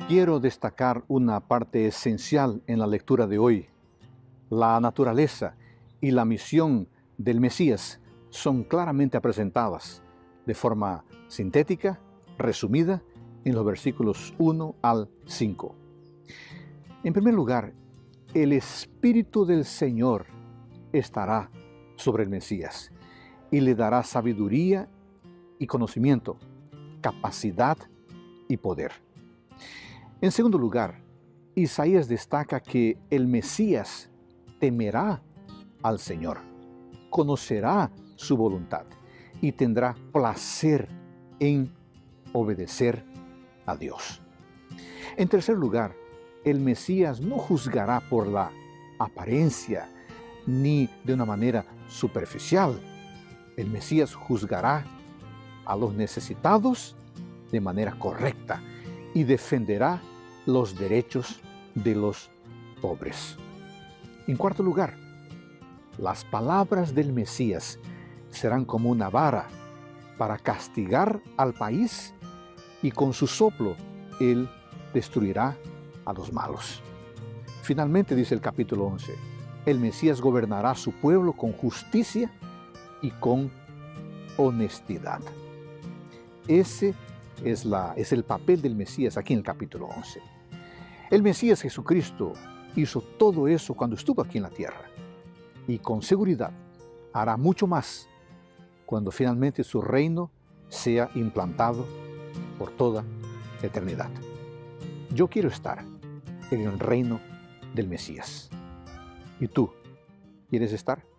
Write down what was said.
Quiero destacar una parte esencial en la lectura de hoy. La naturaleza y la misión del Mesías son claramente presentadas de forma sintética, resumida, en los versículos 1 al 5. En primer lugar, el Espíritu del Señor estará sobre el Mesías y le dará sabiduría y conocimiento, capacidad y poder. En segundo lugar, Isaías destaca que el Mesías temerá al Señor, conocerá su voluntad y tendrá placer en obedecer a Dios. En tercer lugar, el Mesías no juzgará por la apariencia ni de una manera superficial. El Mesías juzgará a los necesitados de manera correcta y defenderá los derechos de los pobres. En cuarto lugar, las palabras del Mesías serán como una vara para castigar al país y con su soplo Él destruirá a los malos. Finalmente, dice el capítulo 11, el Mesías gobernará a su pueblo con justicia y con honestidad. Ese es el papel del Mesías aquí en el capítulo 11. El Mesías Jesucristo hizo todo eso cuando estuvo aquí en la tierra y con seguridad hará mucho más cuando finalmente su reino sea implantado por toda eternidad. Yo quiero estar en el reino del Mesías. ¿Y tú quieres estar?